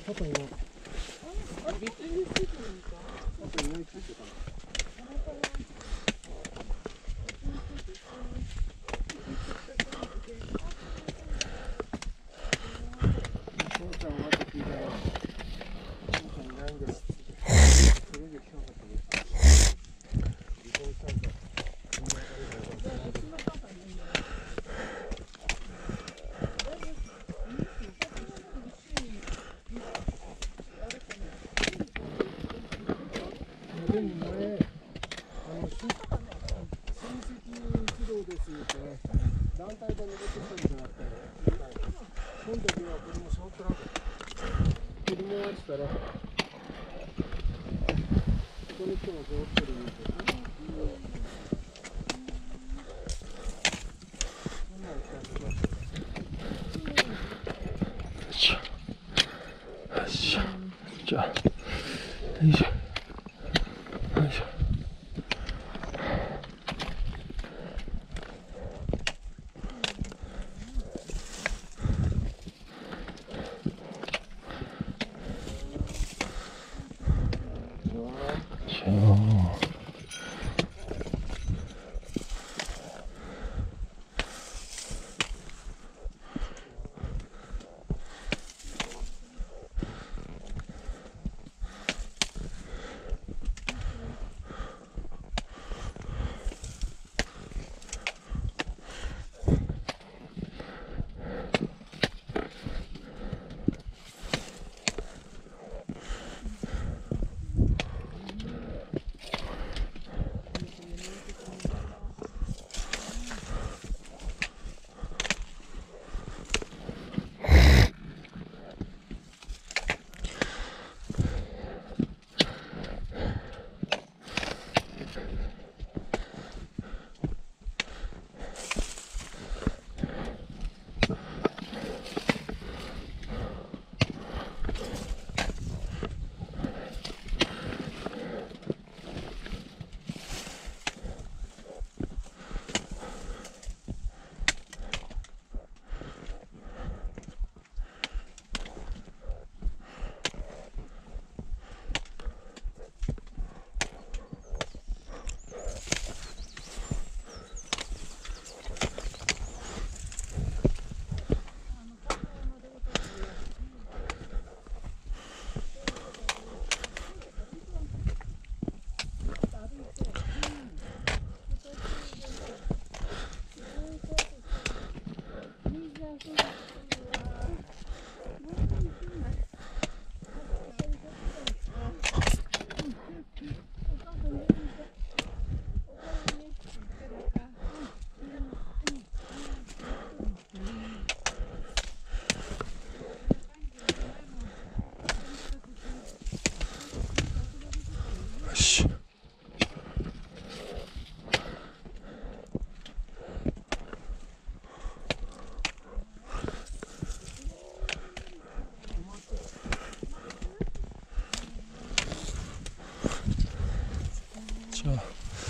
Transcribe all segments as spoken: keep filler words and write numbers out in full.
外にもあ、別についてるんですか？ 外にいないついてたの。父ちゃんはって聞いたら、父ちゃんいないんです。それで来なかったです。離婚したんだ。でも前、あの親戚一同ですってね、団体で登ってきたんじゃなくて、その時は子供触ってなかった。子供が来たら、ここに来ても触ってるみたいな。そんなの来たんだ。よいしょ。よいしょ。じゃあ、よいしょ。よいしょ。じゃあ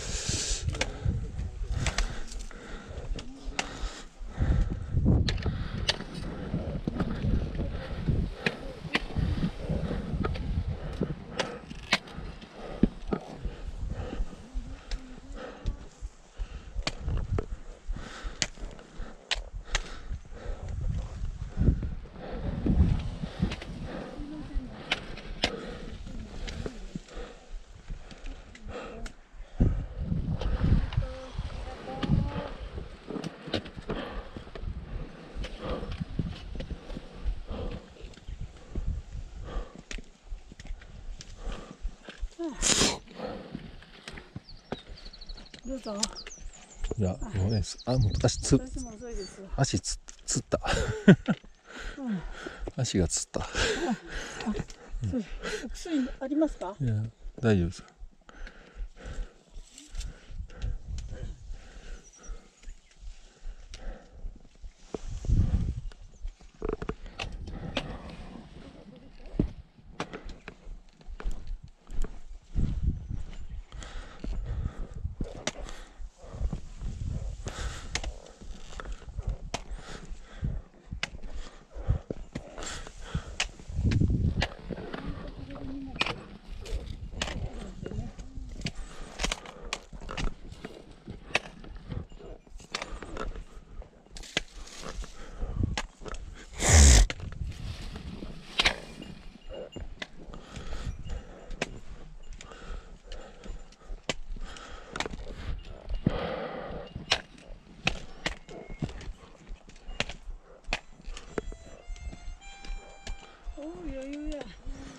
どうぞ。 いや、もうね、あ、もう足つ、 私も遅いですよ。 足つ、つった。 うん、 足がつった。 あ、そう、薬ありますか？ いや、大丈夫です。 余裕や。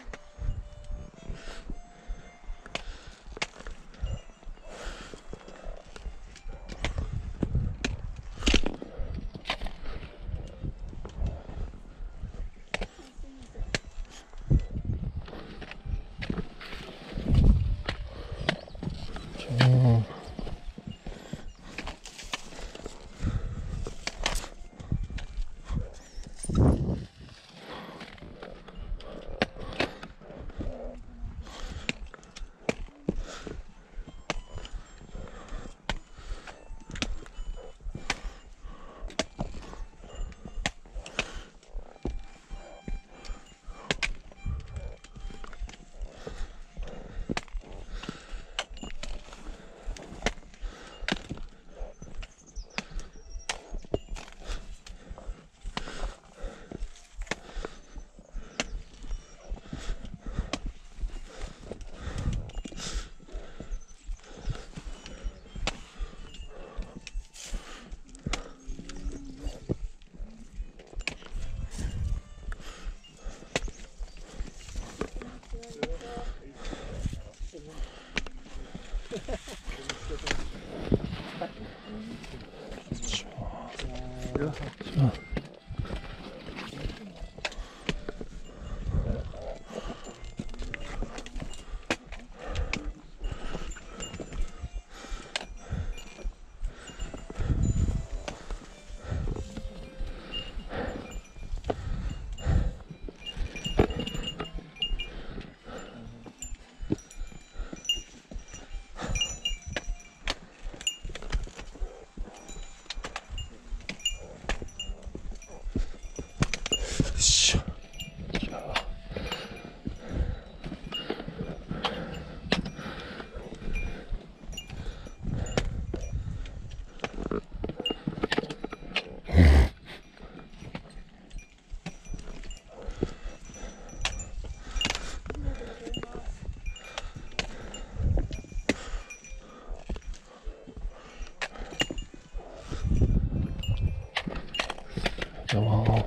どうも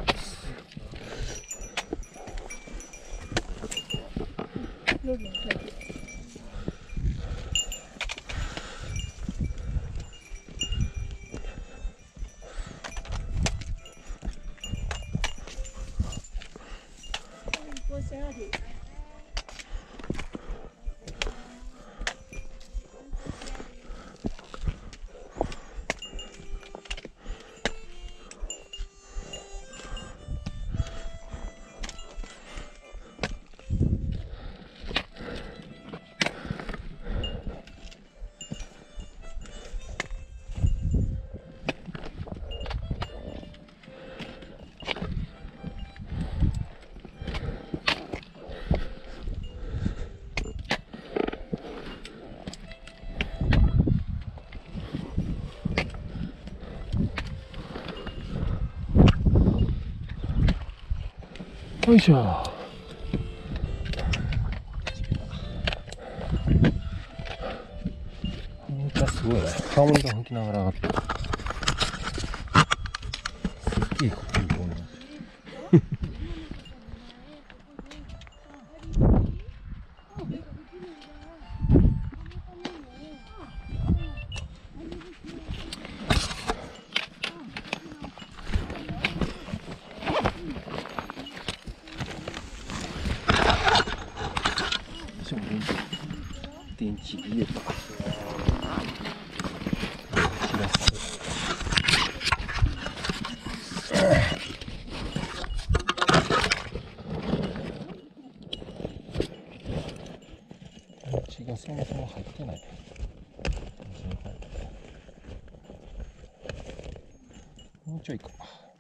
よいしょ。めっちゃすごいね。ハーモニカ吹きながら上がってる。すっげえかっこいいと思います。電池入れた。しらす。電池がそもそも入ってない。もうちょいか。